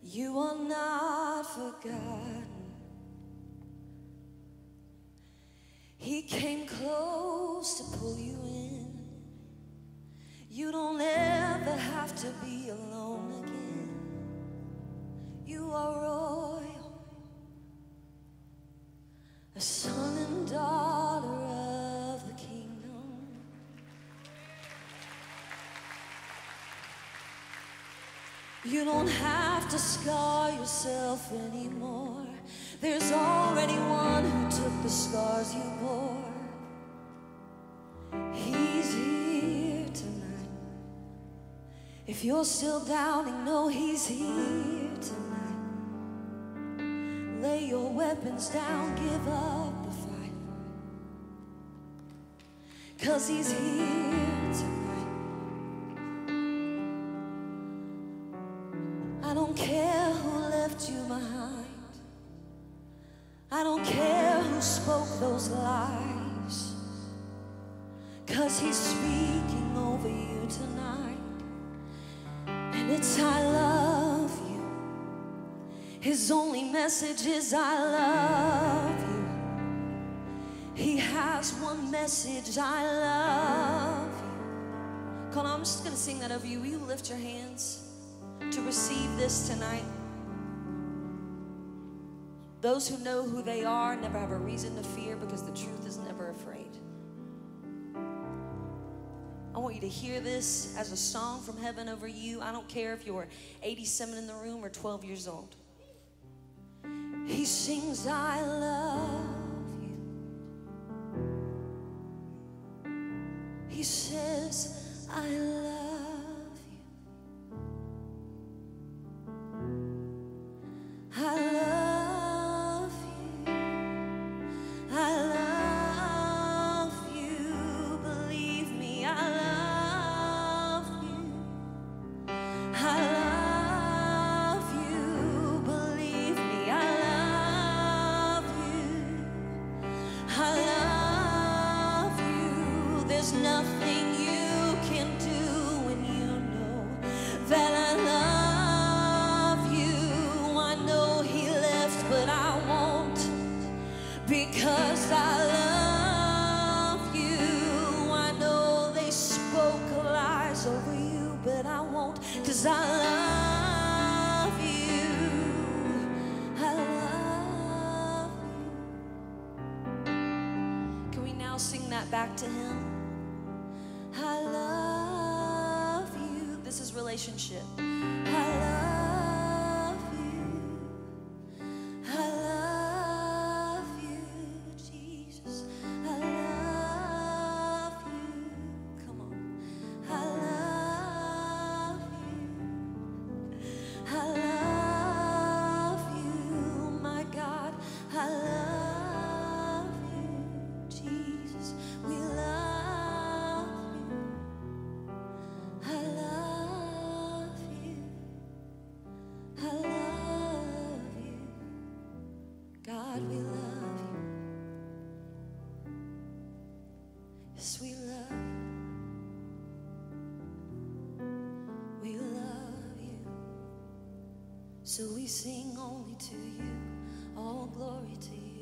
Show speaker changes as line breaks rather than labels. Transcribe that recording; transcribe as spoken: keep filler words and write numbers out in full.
You are not forgotten. He came close to pull you in. You don't ever have to be alone again. You are royal, a son and daughter of the kingdom. You don't have to scar yourself anymore. There's already one who took the scars you bore. He's here tonight. If you're still doubting, know he's here tonight. Lay your weapons down, give up the fight, 'cause he's here tonight. I don't care who left you behind. I don't care who spoke those lies, 'cause he's speaking over you tonight. And it's I love you. His only message is I love you. He has one message, I love you. Come on, I'm just gonna sing that over you. Will you lift your hands to receive this tonight? Those who know who they are never have a reason to fear, because the truth is never afraid. I want you to hear this as a song from heaven over you. I don't care if you're eighty-seven in the room or twelve years old. He sings, I love you. He says, I love you. I love nothing you can do when you know that I love you. I know he left, but I won't, because I love you. I know they spoke lies over you, but I won't, because I love you. I love you. Can we now sing that back to him? I love you. This is relationship. I love you. I love you, Jesus. I love you. Come on. I love you. I love you, my God. I love you, Jesus. We love we love you. Yes, we love you. We love you. So we sing only to you, all glory to you.